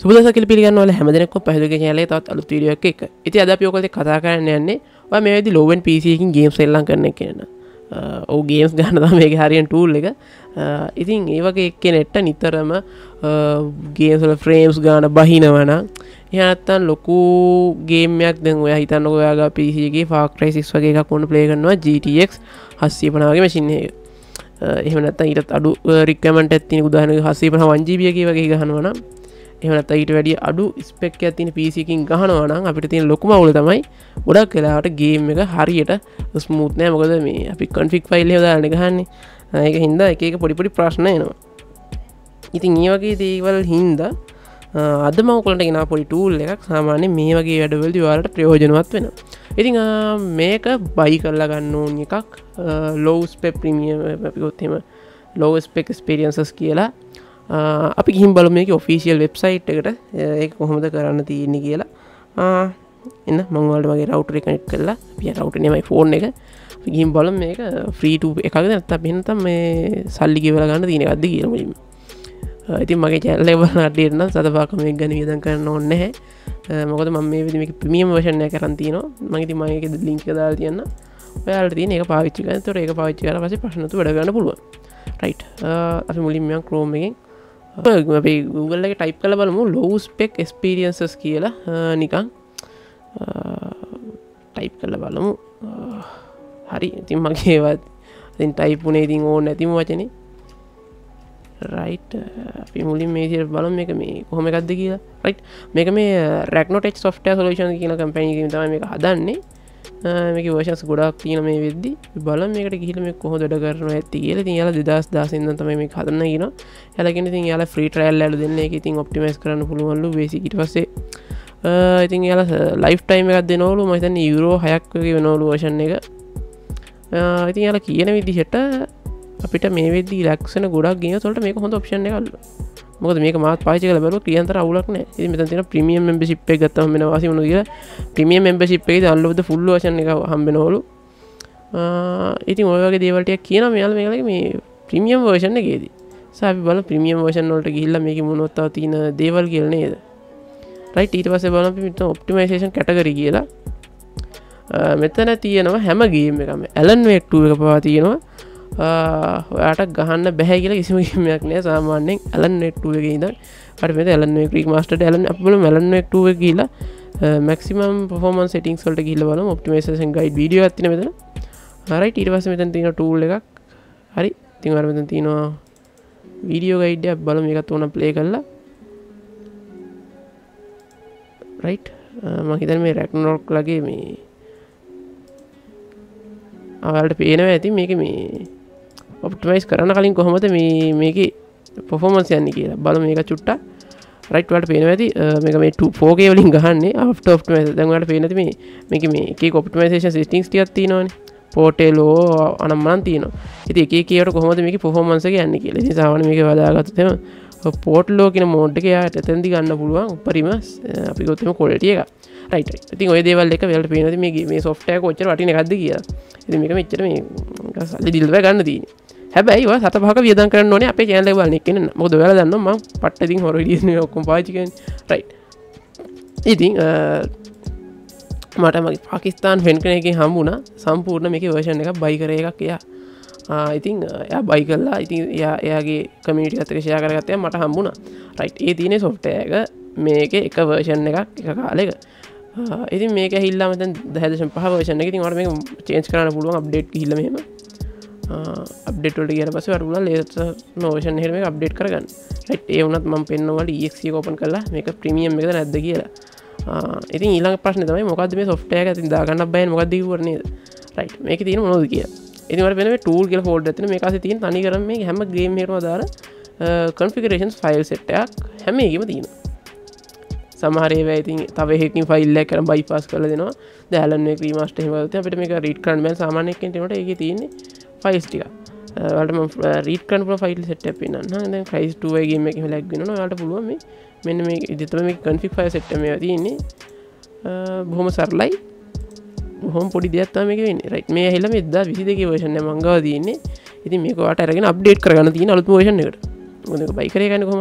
සුබදවසක් කියලා පිළිගන්නවා හැමදෙනෙක්ම පහදගේ channel එකේ තවත් අලුත් වීඩියෝ එකක් එක්ක. ඉතින් අද අපි ඔයගොල්ලෝ කතා කරන්න යන්නේ ඔය මේ වෙද්දි low end PC එකකින් games එල්ලම් කරන එක කියන. ඔව් games ගන්න තමයි මේකේ හරියන tool එක. ඉතින් ඒ වගේ එක්කෙනෙක්ට නිතරම games වල frames ගන්න බහිනවා නම් එහෙම නැත්නම් ලොකු game එකක් දැන් ඔයා හිතන්නකෝ ඔයාගේ PC එකේ Far Cry 6 වගේ එකක් වුණ play කරනවා GTX 750 වගේ machine එකක. එහෙම නැත්නම් ඊටත් අඩු requirement එකක් තියෙන උදාහරණයක් 750 1GB එකේ වගේ ගහනවා නම් එහෙම නැත්නම් ඊට වැඩිය අඩු spec එකක් තියෙන PC එකකින් ගහනවා නම් අපිට තියෙන ලොකුම අවුල තමයි ගොඩක් වෙලාවට game එක හරියට smooth නෑ. මොකද මේ අපි config file එක දාලා ගහන්නේ. ඒක හින්දා එක එක පොඩි ප්‍රශ්න එනවා. ඉතින් මේ වගේ දේවල් හින්දා අද මම ඔයගලන්ට ගෙනා පොඩි tool එකක් සාමාන්‍යයෙන් මේ වගේ වැඩවලදී ඔයාලට ප්‍රයෝජනවත් වෙනවා. ඉතින් මේක buy කරලා ගන්න ඕන එකක් low spec premium අපි ගොත් එහෙම low spec experiences කියලා අපි ගිහින් බලමු මේකේ official website එකට ඒක කොහොමද කරන්න තියෙන්නේ කියලා. එන්න මම ඔයාලට මගේ router එක connect කරලා අපි router නේ මගේ phone එක අපි ගිහින් බලමු මේක free to එකක්ද නැත්නම් මේ සල්ලි ගෙවලා ගන්න තියෙන එකක්ද කියලා මුලින්ම. ඉතින් මගේ channel එක බලන අඩියට නම් සතපාක මේක ගැන වියදම් කරන්න ඕනේ නැහැ. මොකද මම මේ විදිහට මේක ප්‍රීමියම් version එකක් කරන් තිනවා. මම ඉතින් මම ඒකේ link එක දාලා තියන්න. ඔයාලට තියෙන එක පාවිච්චි කරන්න. ඒතකොට ඒක පාවිච්චි කරලා පස්සේ ප්‍රශ්න නැතුව වැඩ ගන්න පුළුවන්. right. අපි මුලින්ම යන් Chrome එකෙන් අපි Google එකේ type කරලා බලමු low spec experiences කියලා නිකන් type කරලා බලමු. හරි. ඉතින් මගේ ඒවත් ඉතින් type උනේ ඉතින් ඕනේ නැතිම වචනේ. right. අපි මුලින් මේ විදිහට බලමු මේක මේ කොහොම එකක්ද කියලා. right. මේක මේ Ragnotech software solution කියන කම්පැනි එකකින් තමයි මේක හදන්නේ. මේකේ versions ගොඩාක් තියෙන මේ වෙද්දි බලමු මේකට ගිහිල්ලා මේක කොහොමද වැඩ කරනවා ඇත්ති කියලා. ඉතින් යාලා 2016 ඉඳන් තමයි මේක හදන්න කියනවා. යාලා කියන්නේ ඉතින් යාලා free trial එකලු දෙන්නේ. ඒක ඉතින් optimize කරන්න පුළුවන්ලු basic. ඊට පස්සේ ඉතින් යාලා lifetime එකක් දෙනවලු. මම හිතන්නේ euro 6ක් වගේ වෙනවලු version එක. ඉතින් යාලා කියන විදිහට අපිට මේ වෙද්දි relax වෙන ගොඩක් games වලට මේක හොඳ option එකක්ලු. මොකද මේක මාත් පාවිච්චි කරලා බලුවා ක්‍රියාන්තර අවුලක් නැහැ. ඉතින් මෙතන තියෙන ප්‍රීමියම් membership එක ගත්තම වෙන වාසිය මොනවද කියලා ප්‍රීමියම් membership එකේ download the full version එක හම්බෙනවලු. ඉතින් ඔය වගේ දේවල් ටිකක් කියනවා මෙයාලා මේකලගේ මේ ප්‍රීමියම් version එකේදී. අපි බලමු ප්‍රීමියම් version වලට ගිහිල්ලා මේකේ මොනවද තව තියෙන දේවල් කියලා නේද. right. ඊට පස්සේ බලමු අපි මෙතන optimization category කියලා. මෙතන තියෙනවා හැම game එකම Alan Wake 2 එක පවා තියෙනවා. ඔයාට ගහන්න බැහැ කියලා කිසිම ගේමයක් නෑ. සාමාන්‍යයෙන් Alan Wake 2 එකේ ඉඳන් හරි මේක Alan Wake remastered අපි බලමු Alan Wake 2 එක ගිහලා maximum performance settings වලට ගිහලා බලමු optimization guide video එකක් තියෙන මෙතන. right. ඊට පස්සේ මෙතන තියෙන tool එකක්. හරි. ඉතින් ඔයාලා මෙතන තියෙනවා video guide එකක් බලමු මේකත් ඕන play කරලා. right. මම හිතන්නේ මේ Ragnarok ලගේ මේ ඔයාලට පේනවා ඇති මේකේ මේ optimize කරන්න කලින් කොහොමද මේකේ performance යන්නේ කියලා. බලමු මේක චුට්ටක්. right. ඔයාලට පේනවා ඇති මේක මේ 4K වලින් ගහන්නේ after optimize. දැන් ඔයාලට පේනවා ඇති මේකේ මේ එක එක optimization settings ටිකක් තියෙනවානේ. portelo අනම්මනම් තියෙනවා. ඉතින් එක එක ඒවාට කොහොමද මේකේ performance එක යන්නේ කියලා. ඉතින් සාමාන්‍යයෙන් මේක වදාගත්තොත් එහෙම portelo කියන mode එක යාට එතෙන්දි ගන්න පුළුවන් උපරිම අපි ගොතම quality එක. right. ඉතින් ඔය දේවල් එක ඔයාලට පේනවා ඇති මේ software එක කොච්චර වටින එකක්ද කියලා. ඉතින් මේක මෙච්චර මේ සල්ලි දීලා ගන්න තියෙන්නේ. හැබැයි ඔය 7-5ක වියදම් කරන්න ඕනේ අපේ channel එක බලන එක්කෙනෙක් න ะ. මොකද ඔයාලා දන්නවා මම පට්ට ඉතින් හොර වීඩියෝස් නේ ඔක්කොම පාවිච්චි කරන්නේ. right. ඉතින් මට මගේ පාකිස්තාන් ෆ්‍රෙන්ඩ් කෙනෙක්ගෙන් හම්බුණා සම්පූර්ණ මේකේ version එකක් buy කරේ එකක් එයා. ඉතින් එයා buy කළා. ඉතින් එයාගේ community එකත් එක්ක share කරගත්තා මට හම්බුණා. right. ඒ තියෙන software එක මේකේ එක version එකක් එක කාලෙක. ඉතින් මේක ඇහිල්ලා මම දැන් 10.5 version එක. ඉතින් ඔයාලට මේක change කරන්න පුළුවන් update ගිහිල්ලා මෙහෙම. අප්ඩේට් වලට ගියාට පස්සේ ඔයාලට පුළුවන් latest version එකට මේක අප්ඩේට් කරගන්න. right. ඒ වුණත් මම පෙන්නනවා ඔයාලට exe එක open කරලා මේක ප්‍රීමියම් එකද නැද්ද කියලා. ඉතින් ඊළඟ ප්‍රශ්නේ තමයි මොකද්ද මේ software එක ඉතින් දාගන්න බෑනේ මොකද්ද කිව්වර නේද. right. මේකේ තියෙන මොනවද කියලා. ඉතින් ඔයාලට වෙන මේ tool කියලා folder එකක් තියෙන මේක ASCII තියෙන තනි කරම මේ හැම game එකකම දාලා configurations file set එකක් හැම එකෙම තියෙනවා. සමහර ඒවා ඉතින් තව එකකින් ෆයිල් එකක් කරන් bypass කරලා දෙනවා. දැන් Alan Wake remaster එහෙම කරද්දී අපිට මේක read කරන්න බෑ. සාමාන්‍ය කෙනෙක්ට ඒකට ඒකේ තියෙන්නේ files ටික. ඔයාලට මම read කරන්න පුළුවන් ෆයිල් set එකක් පෙන්නන්න. දැන් Crysis 2 වගේ game එකක lag වෙනවා. ඔයාලට පුළුවන් මේ මෙන්න මේක ඉතින් තමයි මේක config file set එක මේවා තියෙන්නේ. බොහොම සරලයි. බොහොම පොඩි දෙයක් තමයි මේක වෙන්නේ. right. මේ ඇහිලා මේ 2022 version එක මම ගාව තියෙන්නේ. ඉතින් මේක ඔයාලට අරගෙන update කරගන්න තියෙන අලුත්ම version එකට. මොකද මේක buy කරේ ගන්නේ කොහොමද?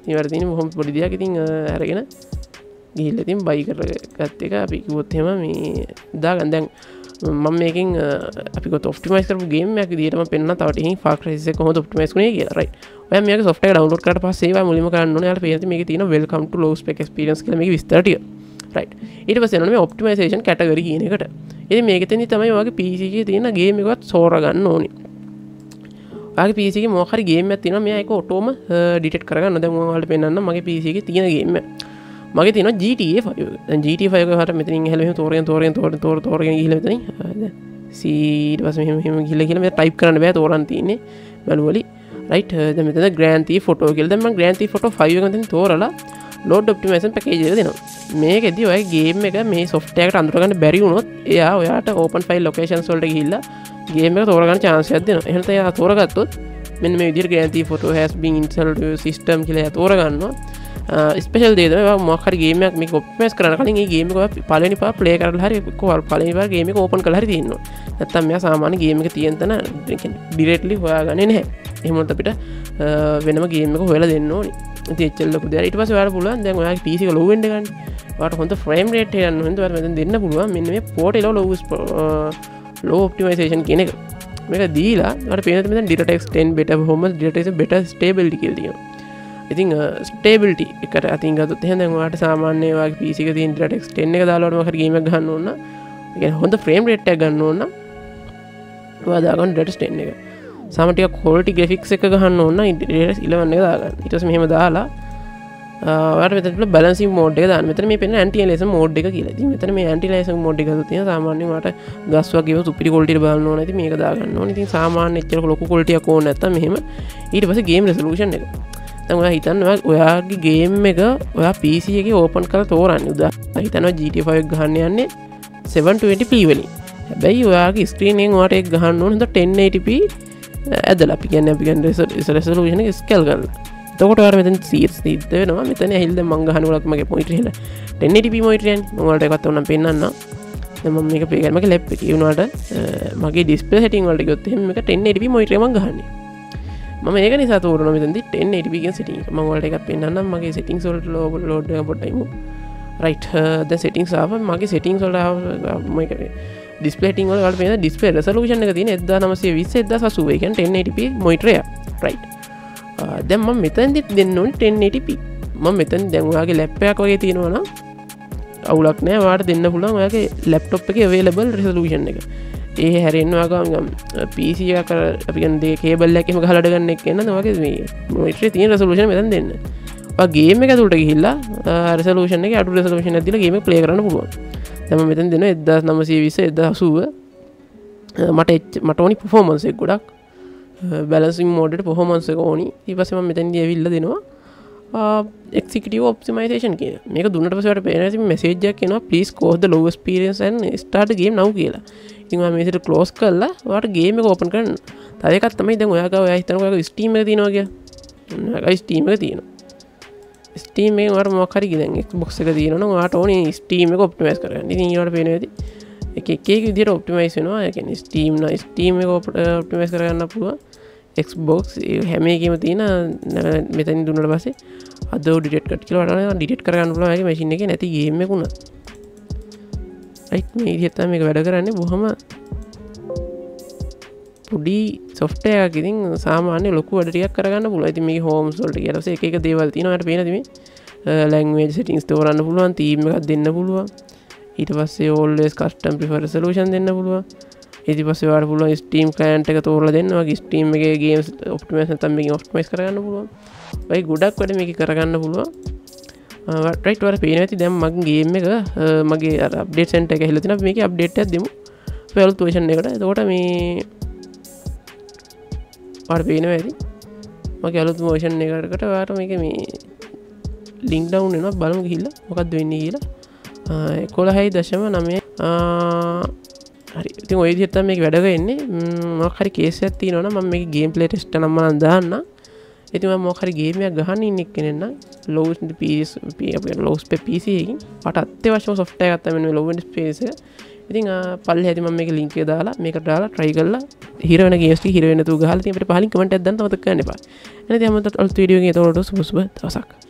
ඉතින් වැඩ තියෙන්නේ බොහොම පොඩි දෙයක්. ඉතින් අරගෙන ගිහිල්ලා ඉතින් බයි කරගත්ත එක අපි කිව්වොත් එහෙම මේ දාගන්න. දැන් මම මේකෙන් අපි කොහොමද ඔප්ටිමයිස් කරපු ගේම් එකක් විදියට මම පෙන්නන තව ටිකකින් Far Cry 6 එක කොහොමද ඔප්ටිමයිස් කරන්නේ කියලා. රයිට්. ඔයා මේක software ඩවුන්ලෝඩ් කරලා පස්සේ ඒවා මුලින්ම කරන්න ඕනේ. යාළුවා පේන මේකේ තියෙන welcome to low spec experience කියලා මේකේ විස්තර ටික. රයිට්. ඊට පස්සේ යනවා මේ ඔප්ටිමයිසේෂන් කැටගරි කියන එකට. ඉතින් මේකෙතෙන්දි තමයි ඔයාගේ PC එකේ තියෙන ගේම් එකවත් සෝරා ගන්න ඕනේ. ඔයාගේ PC එකේ මොකක් හරි ගේම් එකක් තියෙනවා මෙයා ඒක ඔටෝම ඩිටෙක්ට් කරගන්න. දැන් මම ඔයාලට පෙන්නන්නම් මගේ PC එකේ තියෙන ගේම් එක. මගේ තියෙනවා GTA 5 එක. දැන් GTA 5 එක හරියට මෙතනින් ඇහලා මෙහෙම තෝරගෙන ගිහලා මෙතනින් දැන් C ඊට පස්සේ මෙහෙම ගිහලා මෙතන ටයිප් කරන්න බෑ තෝරන්න තියෙන්නේ manually. රයිට්. දැන් මෙතන Grand Theft Auto කියලා. දැන් මම Grand Theft Auto 5 එක මෙතන තෝරලා load optimization package එක දෙනවා. මේකෙදි ඔය ගේම් එක මේ software එකට අඳුර ගන්න බැරි වුණොත් එයා ඔයාට open file locations වලට ගිහිල්ලා ගේම් එක තෝරගන්න chance එකක් දෙනවා. එහෙනම් එයා තෝරගත්තොත් මෙන්න මේ විදිහට Grand Theft Auto has been installed to your system කියලා එයා තෝරගන්නවා. ස්පෙෂල් දේ තමයි මොකක් හරි ගේම් එකක් මේක ඔප්ටිමයිස් කරන්න කලින් මේ ගේම් එක ඔයා පළවෙනි පාර ප්ලේ කරලා හරි පළවෙනි පාර ගේම් එක ඕපන් කරලා හරි තියෙනවා. නැත්තම් මෙයා සාමාන්‍ය ගේම් එක තියෙන තැන ඩිරෙක්ට්ලි හොයාගන්නේ නැහැ. එහෙම වුණොත් අපිට වෙනම ගේම් එක හොයලා දෙන්න ඕනේ. ඉතින් එච්චර ලොකු දෙයක්. ඊට පස්සේ ඔයාලට පුළුවන් දැන් ඔයාගේ PC එක low වෙන්න ගන්න. ඔයාලට හොඳ frame rate එක ගන්න හොඳ ඔයාලට මෙතන දෙන්න පුළුවන් මෙන්න මේ port low optimization කියන එක. මේක දීලා ඔයාලට පේනවා මෙතන DirectX 10 better performance DirectX better stability කියලා තියෙනවා. ඉතින් ස්ටේබිලිටි එකට අතින් ගත්තොත් එහෙනම් දැන් ඔයාලට සාමාන්‍ය ඔයාගේ PC එකේ තියෙන DirectX 10 එක දාලා මොකක් හරි ගේම් එකක් ගන්න ඕන නම් ඒ කියන්නේ හොඳ frame rate එකක් ගන්න ඕන නම් ඔයා දාගන්න DirectX 10 එක. සාමාන්‍ය ටික quality graphics එක ගන්න ඕන නම් DirectX 11 එක දාගන්න. ඊට පස්සේ මෙහෙම දාලා ඔයාලට මෙතන balancing mode එක දාන්න. මෙතන මේ පෙන්න anti aliasing mode එක කියලා. ඉතින් මෙතන මේ anti aliasing mode එක තියෙන සාමාන්‍යයෙන් ඔයාලට ගස් වගේ සුපිරි quality එක බලන්න ඕන. ඉතින් මේක දාගන්න ඕන. ඉතින් සාමාන්‍ය එච්චර ලොකු quality එකක් ඕනේ නැත්තම් මෙහෙම ඊට පස්සේ game resolution එක දැන් ඔයා හිතන්න ඔයාගේ ගේම් එක ඔයා PC එකේ ඕපන් කරලා තෝරන්නේ. උදාහරණයක් හිතනවා GTA 5 එක ගහන්න යන්නේ 720p වලින්. හැබැයි ඔයාගේ ස්ක්‍රීන් එකෙන් ඔයාට ඒක ගහන්න ඕන 1080p ඇදලා අපි කියන්නේ resolution එක scale කරලා. එතකොට ඔයාලා මෙතන සිද්ධ වෙනවා. මෙතන ඇහිල්ල දැන් මම ගහන උලක් මගේ මොනිටර් එක 1080p මොනිටර් යන්නේ. මම ඔයාලට එකක් උනම් පෙන්නන්නම්. දැන් මම මේක පේ කරලා මගේ ලැප් එකේ වුණාට මගේ ඩිස්ප්ලේ සෙටින් වලට ගියොත් එහෙනම් මේක 1080p මොනිටර් එක මම ගහන්නේ. මම ඒක නිසා තෝරනවා මෙතනදී 1080p කියන setting එක. මම ඔයාලට එකක් පෙන්නන්නම් මගේ settings වලට load එක පොඩ්ඩක් ඉමු. right දැන් settings ආවා. මගේ settings වල මේක display setting වල ඔයාලට පේන display resolution එක තියෙන 1920 1080 ඒ කියන්නේ 1080p monitor එක. right දැන් මම මෙතනදි දෙන්න ඕනේ 1080p. මම මෙතන දැන් ඔයාගේ ලැප් එකක් වගේ තියෙනවා නම් අවුලක් නැහැ. ඔයාලට දෙන්න පුළුවන් ඔයාගේ laptop එකේ available resolution එක. ඒ හැරෙන්න ඔයාගම PC එක අපි කියන්නේ කේබල් එකක් එහෙම ගහලා ගන්න එක නේද ඔයාගේ මේ මොනිටර් එකේ තියෙන resolution මෙතන දෙන්න. ඔයා ගේම් එක ඇතුළට ගිහිල්ලා resolution එකේ අඩු resolution එකක් දීලා ගේම් එක play කරන්න පුළුවන්. දැන් මම මෙතන දෙනවා 1920 1080 මට ඕනි performance එක ගොඩක් balancing mode එකට performance එක ඕනි. ඊට පස්සේ මම මෙතනදී ඇවිල්ලා දෙනවා executive optimization කියන. මේක දුන්නට පස්සේ ඔයාලට පේන ඉතින් message එකක් එනවා please close the low experience and start the game now කියලා. ඉතින් මම මේකට close කරලා ඔයාලට game එක open කරන්න. තව එකක් තමයි දැන් ඔයා හිතනවා ඔයාගේ Steam එක තියෙනවා කියලා. ඔයාගේ Steam එක තියෙනවා. Steam එකේ ඔයාලට මොකක් හරි දැන් Xbox එක තියෙනවා නම් ඔයාලට ඕනේ Steam එක optimize කරගන්න. ඉතින් ඊළඟට පේන විදිහ එක විදිහට optimize වෙනවා. ඒ කියන්නේ Steam එක optimize කරගන්න පුළුවන්. Xbox හැම එකෙම තියෙන මෙතනින් දුන්නාට පස්සේ අදෝ ඩිලීට් කරලා කියලා වඩා ඩිලීට් කරගන්න පුළුවන් ඔයාගේ මැෂින් එකේ නැති ගේම් එකක් උනා. රයිට් මේ විදිහට තමයි මේක වැඩ කරන්නේ. බොහොම පොඩි software එකක්. ඉතින් සාමාන්‍ය ලොකු වැඩ ටිකක් කරගන්න පුළුවන්. ඉතින් මේකේ homes වලට කියලා පස්සේ එක දේවල් තියෙනවා. ඔයාලට පේනද මේ language settings තෝරන්න පුළුවන්, theme එකක් දෙන්න පුළුවන්. ඊට පස්සේ always custom prefer resolution දෙන්න පුළුවන්. ඊට පස්සේ ඔයාලට පුළුවන් Steam client එක තෝරලා දෙන්න. ඔයාගේ Steam එකේ games optimize නැත්නම් මේකෙන් optimize කරගන්න පුළුවන්. ඔය ගොඩක් වැඩ මේක කරගන්න පුළුවන්. right ඔයාලට පේනවා ඇති දැන් මගේ game එක මගේ අර update center එක ඇහිලා තිනවා. මේකේ update එකක් දෙමු. අලුත් version එකට. එතකොට මේ ඔයාලට පේනවා ඇති මගේ අලුත් version එකකට ඔයාලට මේක මේ link down වෙනවා. බලමු ගිහිල්ලා මොකක්ද වෙන්නේ කියලා. 11.9 හරි. ඉතින් ඔය විදිහට තමයි මේක වැඩ කරන්නේ. මොකක් හරි කේස් එකක් තියෙනවා නම් මම මේක ගේම් ප්ලේ ටෙස්ට් එක නම් මම දාන්න. ඉතින් මම මොකක් හරි ගේම් එකක් ගහන්න ඉන්න කෙනෙක් නම් low spec PC එකකින් මට අත්‍යවශ්‍යම software එකක් තමයි මේ low end space එක. ඉතින් පල්ලෙ හැදි මම මේක ලින්ක් එක දාලා මේකට දාලා try කරලා හිර වෙන games ටික හිර වෙන තු ගහලා ඉතින් අපිට පහලින් කමෙන්ට් එකක් දාන්න අමතක කරන්න එපා. එහෙනම් ඉතින් හැමෝටත් අලුත් වීඩියෝ එකකින් එතකොට සුබ දවසක්.